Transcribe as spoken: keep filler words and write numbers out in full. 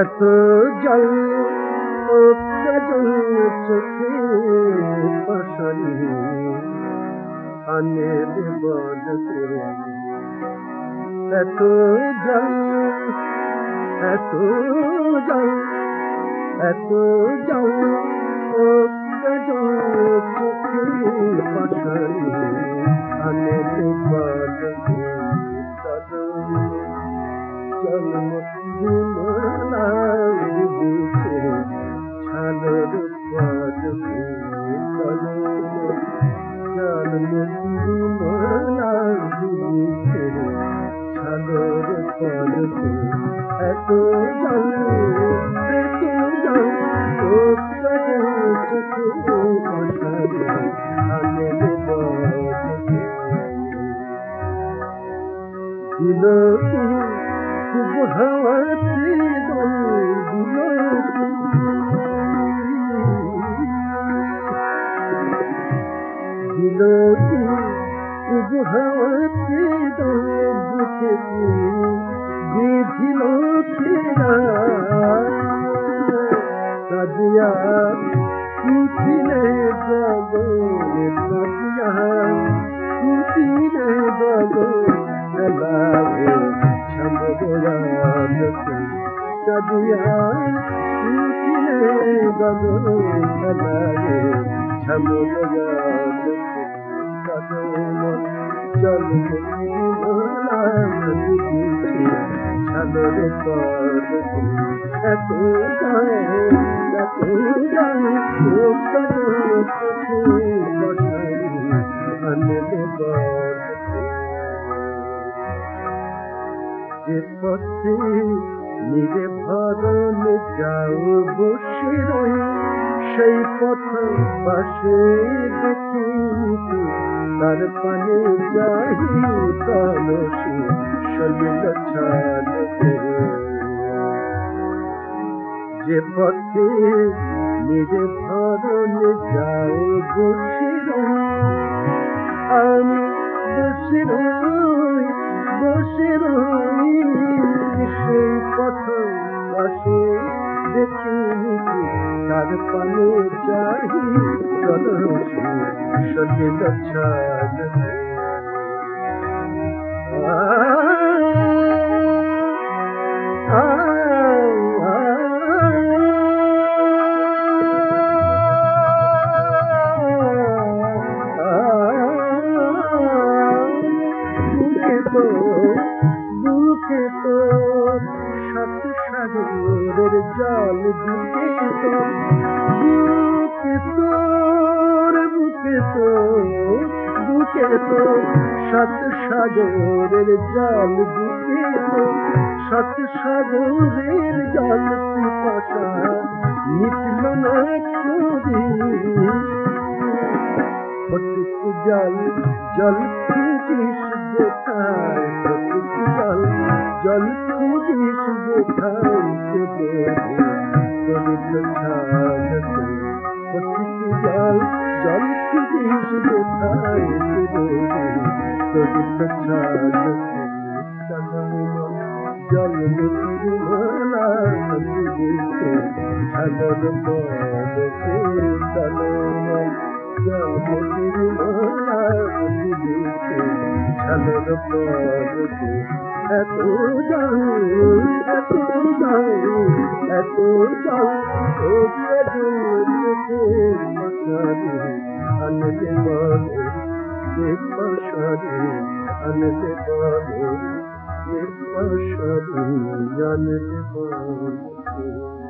এত জল ও কাজল চোখে পাশানি আনে দেবদকে এত জল এত জল এত জল ও কাজল চোখে পাশানি আনে দেবদকে জন্মদিনা দিছে ছালর পদকে জন্মদিনা দিছে ছালর পদকে এত জল এত জল ও কাজল চোখে পাশানি আনে দেবদকে দিল খুব হাওয়াতে দল দিল দিল খুব হাওয়াতে দল বুকে বিধিল ফেরা কাজিয়া কুটিলে গগনে কাজিয়া কুটিলে গগনে লাগে छमगोयालके कदिया उठिले गगने लागे छमगोयालके कदम चल भोला दिखे छलरे पदके एत जाए एत जाए ओ कदम चोखे पाशानी आने देबदके যে পথে নিরে ভরণে যাও বসে রই সেই পথ পাশে দেখি তার পানে যাই কলসে সলিল ছালকে যে পথে নিরে ভরণে যাও বসে রই আমি বসে রই বসে রই সেই পথ পাশে দেখি তার পানে যাই কলসে সলিল ছালকে বুকে তো সাত সাগরের জল বুকে তো বুকে তোর বুকে তো বুকে তো সাত সাগরের জল বুকে তো সাত সাগরের জল পিপাসা মিটল না করি প্রত্যেক জল জল খুঁজিস যেথায় প্রত্যেক জল জল খুঁজিস যেথায় সলিল ছালকে প্রত্যেক জল জল খুঁজিস যেথায় সলিল ছালকে জল নির্মলা দিছে ছালর পদকে জন্মদিনা দিছে ছালর পদকে এত জল এত জল এত জল ও কাজল চোখে পাশানি আনে দেবদকে পাশানি আনে দেবদকে পাশানি আনে দেবদকে